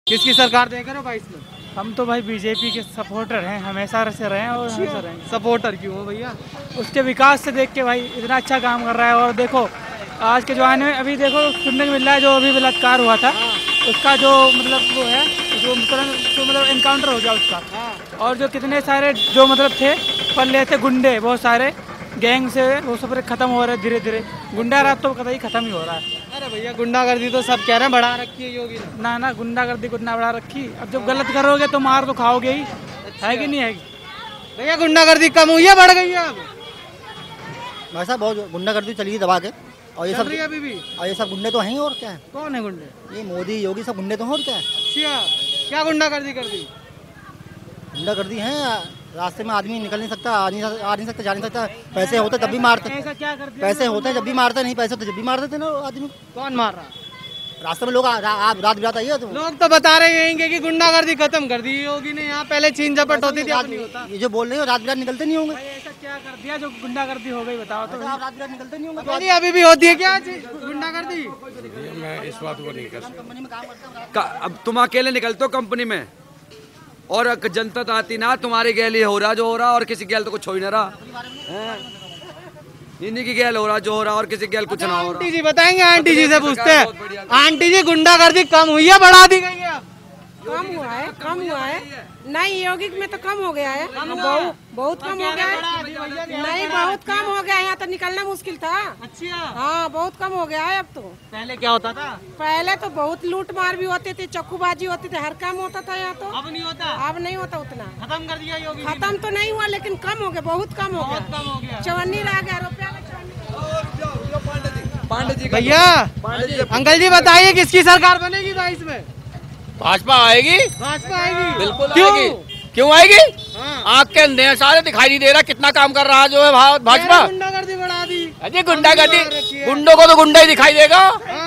किसकी सरकार देख रहे हो 22 में? हम तो भाई बीजेपी के सपोर्टर हैं, हमेशा से रहे हैं और हमेशा रहेंगे। सपोर्टर क्यों हो भैया? उसके विकास से देख के भाई इतना अच्छा काम कर रहा है। और देखो आज के जमाने में अभी देखो सुनने को मिल रहा है जो अभी बलात्कार हुआ था उसका जो मतलब वो है जो मतलब एनकाउंटर हो गया उसका। और जो कितने सारे जो मतलब थे पल्ले थे गुंडे बहुत सारे गैंग से वो सब खत्म हो रहे धीरे धीरे। गुंडा राज तो कतई खत्म ही हो रहा है। अरे भैया गुंडागर्दी तो सब कह रहे हैं बढ़ा रखी है योगी ने। ना गुंडागर्दी गुंडा बढ़ा रखी। अब जब गलत करोगे तो मार तो खाओगे ही। है कि नहीं है? भैया गुंडागर्दी कम हुई है बढ़ गई है अब? वैसा बहुत गुंडागर्दी चली दबा के। और ये सब अभी भी और ये सब गुंडे तो हैं ही और क्या है। कौन है गुंडे? ये मोदी योगी सब गुंडे तो हैं और क्या है। अच्छा क्या गुंडागर्दी कर दी? गुंडागर्दी है। रास्ते में आदमी निकल नहीं सकता, आ नहीं सकता, जा नहीं सकता। पैसे होते तब भी मारते। ऐसा क्या कर दिया? पैसे होते हैं जब भी मारते, नहीं पैसे तो जब भी मार देते ना आदमी। कौन मार रहा? रास्ते में लोग रात बिरात आइए तो लोग तो बता रहे हैं कि गुंडागर्दी खत्म कर दी योगी ने। यहाँ पहले छीन झपट होती थी, अब नहीं होता। ये जो बोल रहे हो रात बिरात निकलते नहीं होंगे। भाई ऐसा क्या कर दिया जो गुंडागर्दी हो गई बताओ तो। रात बिरात निकलते नहीं होंगे। अरे अभी भी होती है क्या गुंडागर्दी? मैं इस बात को नहीं कर सकता। अब तुम अकेले निकलते हो कंपनी में और जनता तो आती ना तुम्हारी गैल हो रहा जो हो रहा और किसी गैल तो कुछ हो ही ना रहा। इन्हीं की गैल हो रहा जो हो रहा और किसी गैल कुछ ना हो रहा। आंटी जी बताएंगे, आंटी जी से पूछते हैं। आंटी जी गुंडागर्दी कम हुई है बढ़ा दी गई है? कम हुआ है। नहीं योगी में तो कम हो गया है। बहुत कम हो गया है। नहीं बहुत कम हो गया है। यहाँ तो निकलना मुश्किल था। अच्छा हाँ बहुत कम हो गया है अब तो। पहले क्या होता था? पहले तो बहुत लूट मार भी होती थी, चक्कूबाजी होती थी, हर काम होता था यहाँ तो। अब नहीं होता? अब नहीं होता उतना। खत्म कर दिया योगी? खत्म तो नहीं हुआ लेकिन कम हो गया, बहुत कम हो गया। कम हो गया। चवन्नी रह गया रुपया। पांडे जी भैया अंकल जी बताइए किसकी सरकार बनेगी 22 में? भाजपा आएगी। भाजपा आएगी? बिल्कुल क्यों? आएगी। क्यों आएगी? आँख के अंधे सारे दिखाई नहीं दे रहा कितना काम कर रहा जो है भाजपा। गुंडागर्दी बढ़ा दी। अजय गुंडागर्दी, गुंडों को तो गुंडा ही दिखाई देगा।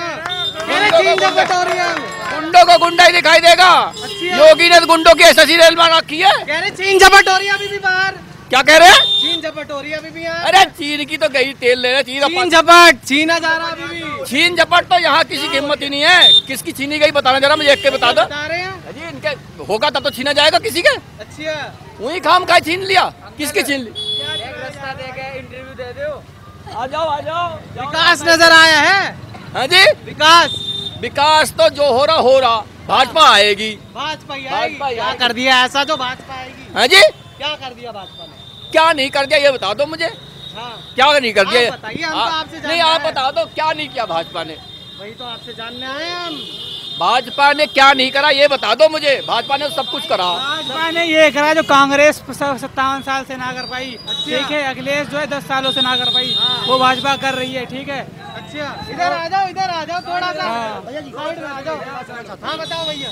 गुंडों को गुंडा ही दिखाई देगा। योगी ने गुंडों की एसएससी रेल बना रखी है। कह रहे चीन झपट हो रही है अभी भी बाहर। क्या कह रहे हैं? चीन झपट हो रही है अभी भी यार। अरे चीन की तो गई तेल ले रहे। चीन झपट छीना जा रहा है अभी भी। चीन झपट तो यहाँ किसी की हिम्मत ही नहीं है। किसकी छीनी गई बताना जरा मुझे, एक के बता दो। बता रहे हैं अजी इनके होगा तब तो छीना जाएगा किसी के। अच्छा वही खाम का छीन लिया। किसकी छीन ली? रास्ता दे के इंटरव्यू दे दो। आ जाओ। विकास नजर आया है? हाँ जी विकास तो जो हो रहा भाजपा आएगी। भाजपा भाजपा आएगी। क्या आएगी। कर दिया ऐसा जो भाजपा आएगी? हाँ जी क्या कर दिया भाजपा ने? क्या नहीं कर दिया ये बता दो मुझे। हाँ क्या नहीं कर दिया? आप बताइए, हम तो आपसे जानना नहीं आप है। बता दो क्या नहीं किया भाजपा ने। वही तो आपसे जानने आए हैं हम। भाजपा ने क्या नहीं करा ये बता दो मुझे। भाजपा ने सब कुछ करा। भाजपा ने ये करा जो कांग्रेस 57 साल से ना कर पाई। ठीक है अखिलेश जो है 10 सालों से ना कर पाई वो भाजपा कर रही है। ठीक है अच्छा इधर आ जाओ थोड़ा सा साइड में आ जाओ। हाँ बताओ भैया।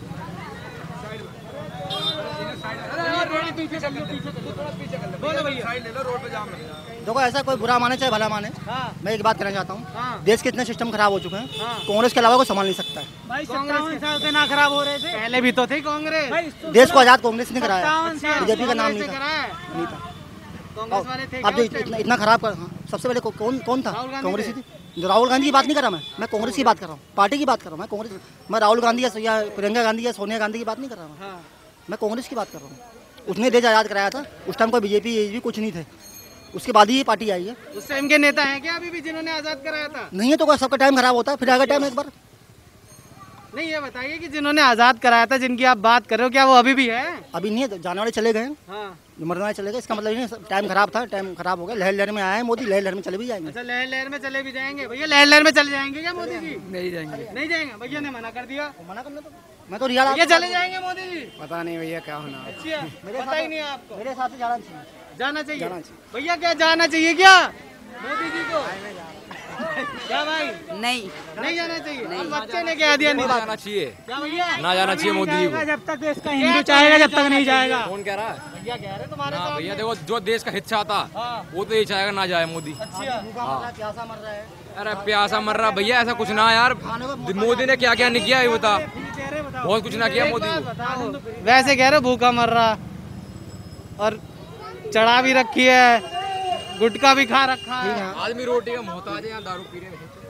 बोलो भैया। देखो ऐसा कोई बुरा माने चाहे भला माने, मैं एक बात कहना चाहता हूँ। देश के इतने सिस्टम खराब हो चुके हैं, कांग्रेस के अलावा कोई संभाल नहीं सकता है। भाई 57 साल से ना खराब हो रहे थे। पहले भी तो थी कांग्रेस। देश को आजाद कांग्रेस ने कराया, 57 साल बीजेपी का नाम कांग्रेस नहीं ने था। कराया। नहीं था। कांग्रेस वाले थे अब जो इतना खराब कर, सबसे पहले कौन था? राहुल गांधी कांग्रेस ही थे। थी। जो राहुल गांधी की बात नहीं कर रहा मैं कांग्रेस की बात कर रहा हूँ, पार्टी की बात कर रहा हूँ। मैं राहुल गांधी या प्रियंका गांधी या सोनिया गांधी की बात नहीं कर रहा हूँ। मैं कांग्रेस की बात कर रहा हूँ। उसने देश आजाद कराया था। उस टाइम कोई बीजेपी कुछ नहीं थे। उसके बाद ही ये पार्टी आई है। उस टाइम के नेता हैं क्या अभी भी जिन्होंने आजाद कराया था? नहीं है तो क्या सबका टाइम खराब होता है? फिर आगे टाइम एक बार। नहीं ये बताइए कि जिन्होंने आजाद कराया था जिनकी आप बात कर रहे हो क्या वो अभी भी है? अभी नहीं है तो जाने वाले चले गए, जो मरने वाले चले गए। इसका मतलब नहीं टाइम खराब था, टाइम खराब हो गया। लहर में आया है मोदी, लहर में चले भी जाएंगे। अच्छा लहर में चले भी जाएंगे। भैया लहर में चले जाएंगे क्या मोदी जी? नहीं जाएंगे। नहीं जाएंगे भैया ने मना कर दिया। मना करने तो मैं तो रियाल ये चले जाएंगे मोदी जी? पता नहीं भैया क्या होना। अच्छा पता ही नहीं है आपको? मेरे हिसाब से जाना चाहिए। जाना चाहिए भैया। क्या जाना चाहिए क्या मोदी जी को? क्या भाई नहीं जाना चाहिए? और बच्चे ने कह दिया नहीं जाना चाहिए। क्या भैया? ना जाना चाहिए मोदी जी को। जब तक देश का हिंदू चाहेगा जब तक नहीं जाएगा। कौन कह रहा है? भैया कह रहे तुम्हारे हाँ साथ। भैया देखो जो देश का हित चाहता वो तो ये चाहेगा ना जाए मोदी। प्यासा मर रहा है। अरे प्यासा मर रहा भैया ऐसा कुछ ना यार। मोदी ने क्या क्या नहीं किया ये बता। बहुत कुछ ना किया मोदी ने। वैसे कह रहे भूखा मर रहा और चढ़ा भी रखी है, गुटखा भी खा रखा है। आदमी रोटी का मोहताज है, यहाँ दारू पी रहे हैं।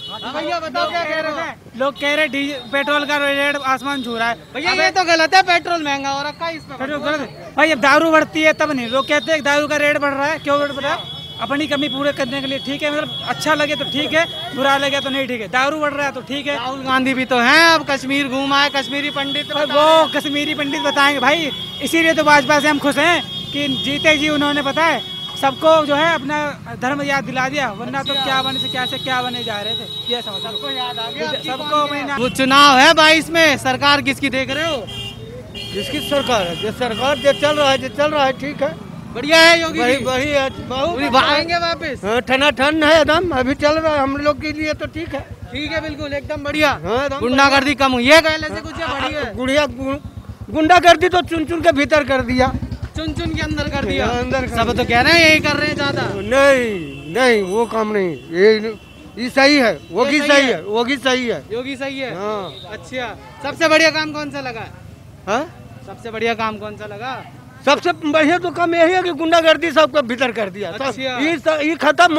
हाँ भैया बताओ क्या कह रहे हो? लोग कह रहे पेट्रोल का रेट आसमान छू रहा है। भैया ये तो गलत है, पेट्रोल महंगा हो रखा है इसमें। पेट्रोल गलत है भाई, अब दारू बढ़ती है तब नहीं लोग कहते हैं दारू का रेट बढ़ रहा है, क्यों रेट बढ़ रहा है? अपनी कमी पूरे करने के लिए ठीक है, मतलब अच्छा लगे तो ठीक है, बुरा लगे तो नहीं ठीक है। दारू बढ़ रहा है तो ठीक है। राहुल गांधी भी तो हैं, अब कश्मीर घूमा है, कश्मीरी पंडित वो कश्मीरी पंडित बताएंगे भाई, इसीलिए तो भाजपा से हम खुश हैं कि जीते जी उन्होंने पता है सबको जो है अपना धर्म याद दिला दिया, वरना तो क्या बने से क्या बने जा रहे थे। ये समझ सबको याद आ गया, सबको। वो चुनाव है 22 में, सरकार किसकी देख रहे हो? जिसकी सरकार है, जो सरकार जो चल रहा है ठीक है, बढ़िया है योगी जी। वही आएंगे वापस? ठना ठन है एकदम, अभी चल रहा है हम लोग के लिए तो ठीक है। ठीक है बिल्कुल एकदम बढ़िया। हाँ, गुंडागर्दी कम हुई है पहले से, कुछ बढ़िया गुंडागर्दी तो चुन चुन के भीतर कर दिया, चुन चुन के अंदर कर दिया। अंदर सब तो कह रहे हैं यही कर रहे हैं ज्यादा। नहीं वो काम नहीं, ये सही है, योगी सही है, योगी सही है, योगी सही है। हाँ। अच्छा, सबसे बढ़िया काम कौन सा लगा? हाँ? सबसे बढ़िया काम कौन सा लगा? सबसे बढ़िया तो काम यही है कि गुंडागर्दी सबको भीतर कर दिया। अच्छा। ये खत्म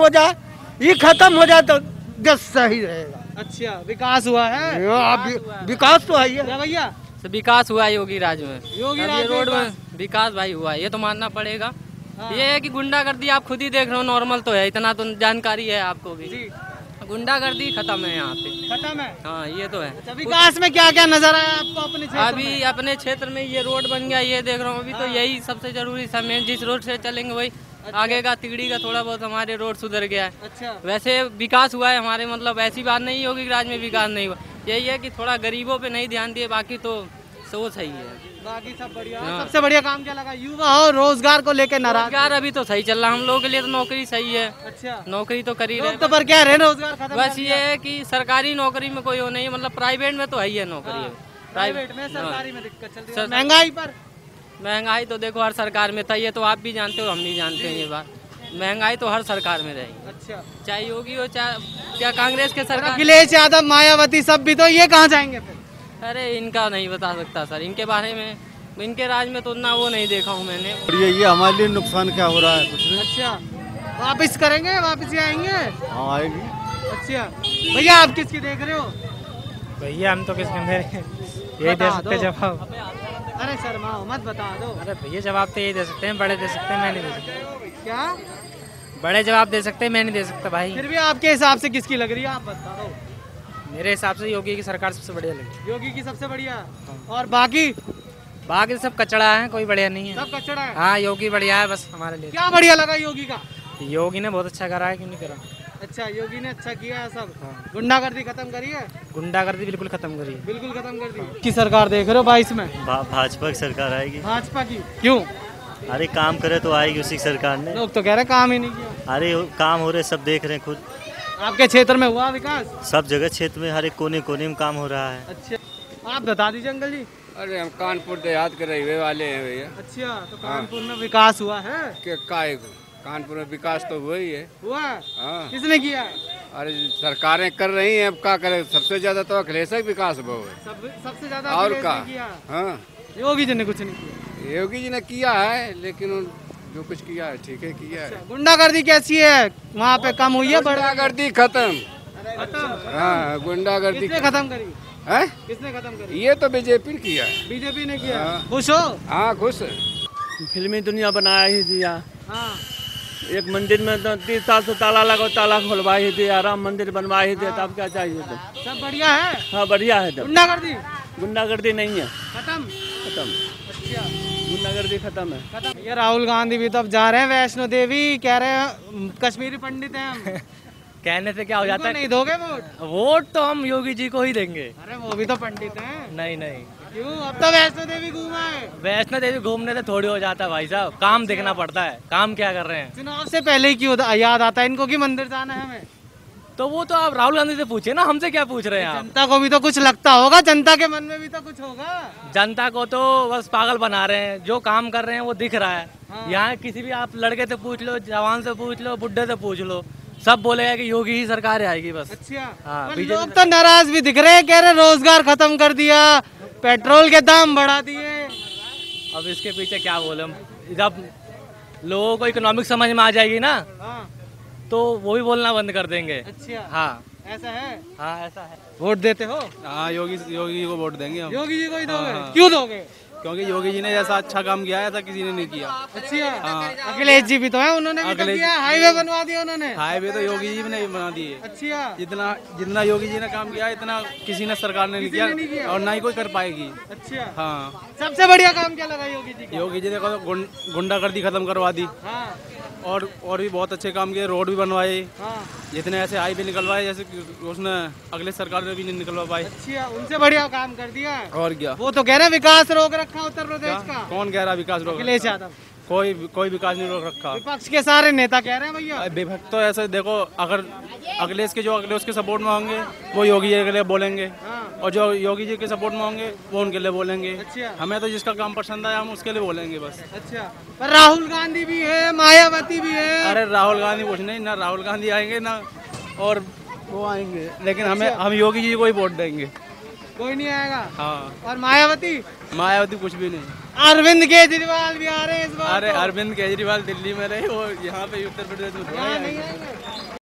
हो जाए तो देश सही रहेगा। अच्छा, विकास हुआ है? विकास तो है ही है। क्या भैया? विकास हुआ है योगी राज में, योगी अब राज ये रोड में में विकास भाई हुआ है, ये तो मानना पड़ेगा। हाँ। ये है कि गुंडागर्दी आप खुद ही देख रहे हो, नॉर्मल तो है, इतना तो जानकारी है आपको भी। जी। गुंडागर्दी खत्म है यहाँ पे। खत्म है? हाँ ये तो है। अच्छा, विकास में क्या क्या नजर आया आपको अपने क्षेत्र में? अभी अपने क्षेत्र में ये रोड बन गया, ये देख रहा हूँ, अभी तो यही सबसे जरूरी समय, जिस रोड से चलेंगे वही आगे का तिगड़ी का थोड़ा बहुत हमारे रोड सुधर गया है। अच्छा। वैसे विकास हुआ है हमारे, मतलब ऐसी बात नहीं होगी कि राज्य में विकास नहीं हुआ, यही है कि थोड़ा गरीबों पे नहीं ध्यान दिए, बाकी तो सोच सही है, बाकी सब बढ़िया। हाँ। सबसे बढ़िया काम क्या लगा? युवा हो रोजगार को लेकर नाराज? रोजगार अभी तो सही चल रहा है, हम लोगों के लिए तो नौकरी सही है। अच्छा, नौकरी तो कर ही लोग रहे तो पर कह रहे हैं रोजगार खत्म बस कर ये दिया। है कि सरकारी नौकरी में कोई वो नहीं है, मतलब प्राइवेट में तो है ही है नौकरी। हाँ, है प्राइवेट में, सरकारी में दिक्कत चल रही है। सर- महंगाई पर? महंगाई तो देखो हर सरकार में था, ये तो आप भी जानते हो, हम भी जानते हैं ये बात, महंगाई तो हर सरकार में रहेगी, अच्छा। चाहे योगी हो चाहे क्या कांग्रेस के और सरकार। अखिलेश यादव, मायावती सब भी तो, ये कहाँ जाएंगे फिर? अरे इनका नहीं बता सकता सर, इनके बारे में, इनके राज में तो ना वो नहीं देखा हूँ मैंने। और ये हमारे लिए नुकसान क्या हो रहा है कुछ नहीं। अच्छा, वापिस करेंगे, वापिस ही आएंगे? हाँ आएगी। अच्छा भैया, आप किसकी देख रहे हो? भैया हम तो किसके यही दे सकते जवाब। अरे शर्माओ मत, बता दो। अरे भैया जवाब तो यही दे सकते हैं, बड़े दे सकते हैं, मैं नहीं दे सकता। क्या? बड़े जवाब दे सकते हैं, मैं नहीं दे सकता भाई। फिर भी आपके हिसाब से किसकी लग रही है, आप बताओ। मेरे हिसाब से योगी की सरकार सबसे बढ़िया लगी। योगी की सबसे बढ़िया? और बाकी बाकी सब कचड़ा है, कोई बढ़िया नहीं है। सब कचड़ा है? हाँ योगी बढ़िया है बस हमारे लिए। क्या बढ़िया लगा योगी का? योगी ने बहुत अच्छा करा है, क्यों नहीं करा। अच्छा, योगी ने अच्छा किया है सब। गुंडागर्दी खत्म करी है? गुंडागर्दी बिल्कुल खत्म करी है। बिल्कुल खत्म कर दी। की सरकार देख रहे हो 22 में? भाजपा की सरकार आएगी। भाजपा की? क्यों? अरे काम करे तो आएगी उसी की सरकार ने। लोग तो कह रहे काम ही नहीं किया। अरे काम हो रहे सब देख रहे हैं खुद। आपके क्षेत्र में हुआ विकास? सब जगह क्षेत्र में हर एक कोने कोने में काम हो रहा है। अच्छा, आप बता दीजिए अंकल जी। अरे हम कानपुर देहात के रहिए वाले हैं भैया। अच्छा, तो कानपुर में विकास हुआ है? कानपुर में विकास तो हुआ ही है। हुआ? हाँ। किसने किया? अरे सरकारें कर रही हैं, अब क्या करें, सबसे ज्यादा तो अखिलेश का विकास हुआ है। सबसे ज्यादा और अखिलेश क्या? ने किया? हाँ, योगी जी ने कुछ नहीं किया? योगी जी ने किया है, लेकिन जो कुछ किया है ठीक है किया है। गुंडागर्दी कैसी है वहाँ पे? कम हुई है? गुंडागर्दी खत्म। खत्म? हाँ, गुंडागर्दी किसने खत्म करी? है? किसने खत्म करी? ये तो बीजेपी ने किया है। बीजेपी ने किया। हाँ। खुश हो? हाँ खुश। फिल्मी दुनिया बना ही दिया। हाँ। एक मंदिर में 30 साल से ताला लगा, ताला खुलवा ही दिया, राम मंदिर बनवा ही दिया, तब क्या चाहिए? तो सब बढ़िया है? हाँ बढ़िया है। तब गुंडागर्दी गुंडागर्दी नहीं है, खत्म? खत्म। अच्छा, गुंडागर्दी खत्म है। खत्म। ये राहुल गांधी भी तो अब जा रहे हैं वैष्णो देवी, कह रहे हैं कश्मीरी पंडित हैं हम। कहने से क्या हो जाता है? नहीं दोगे वोट? वोट तो हम योगी जी को ही देंगे। अरे वो भी तो पंडित हैं। नहीं नहीं, क्यों? अब तो वैष्णो देवी घूमा है। वैष्णो देवी घूमने से थोड़ी हो जाता है भाई साहब, काम देखना पड़ता है, काम क्या कर रहे हैं। चुनाव से पहले ही क्यों याद आता है इनको कि मंदिर जाना है हमें? तो वो तो आप राहुल गांधी से पूछिए ना, हमसे क्या पूछ रहे हैं आप? जनता को भी तो कुछ लगता होगा, जनता के मन में भी तो कुछ होगा। जनता को तो बस पागल बना रहे हैं, जो काम कर रहे हैं वो दिख रहा है। यहाँ किसी भी आप लड़के से पूछ लो, जवान से पूछ लो, बुढ़े से पूछ लो, सब बोलेगा कि योगी ही सरकार आएगी बस। अच्छा। हाँ, पर बीजेपी लोग तो नाराज भी दिख रहे हैं, कह रहे रोजगार खत्म कर दिया, पेट्रोल के दाम बढ़ा दिए। अब इसके पीछे क्या बोले हम? जब लोगों को इकोनॉमिक समझ में आ जाएगी ना, हाँ। तो वो भी बोलना बंद कर देंगे। अच्छा। हाँ ऐसा है? हाँ ऐसा है। वोट देते हो? हाँ योगी को वोट देंगे हम। योगी जी को ही दोगे? हाँ। क्यों दोगे? क्योंकि योगी जी ने जैसा अच्छा काम किया है ऐसा किसी ने नहीं किया। अच्छा। हाँ। अखिलेश जी भी तो है, उन्होंने भी तो किया, हाईवे बनवा दिया उन्होंने। हाईवे तो योगी जी ने बना दिए। अच्छा। जितना योगी जी ने काम किया इतना किसी ने सरकार ने नहीं किया और ना ही कोई कर पाएगी। अच्छा। हाँ। सबसे बढ़िया काम क्या लगा योगी जी का? योगी जी ने गुंडागर्दी खत्म करवा दी। हाँ। और भी बहुत अच्छे काम किए, रोड भी बनवाए। हाँ। जितने ऐसे हाईवे निकलवाए जैसे उसने अगले सरकार ने भी नहीं निकलवा पाए। अच्छा, उनसे बढ़िया काम कर दिया। और क्या? वो तो कह रहे विकास रोक रखा उत्तर प्रदेश का। कौन कह रहा विकास रोक? अखिलेश यादव। कोई विकास नहीं रोक रखा। विपक्ष के सारे नेता कह रहे हैं भैया। विपक्ष तो ऐसे देखो, अगर अखिलेश के सपोर्ट में होंगे वो योगी जी के लिए बोलेंगे। हाँ। और जो योगी जी के सपोर्ट में होंगे वो उनके लिए बोलेंगे। अच्छा। हमें तो जिसका काम पसंद आया हम उसके लिए बोलेंगे बस। अच्छा, पर राहुल गांधी भी है, मायावती भी है। अरे राहुल गांधी कुछ नहीं, ना राहुल गांधी आएंगे ना और वो आएंगे, लेकिन हम योगी जी को ही वोट देंगे। कोई नहीं आएगा। हाँ। और मायावती कुछ भी नहीं। अरविंद केजरीवाल भी आ रहे हैं इस बार। अरे अरविंद केजरीवाल दिल्ली में रहे, वो यहाँ पे उत्तर प्रदेश में यहाँ नहीं आएंगे।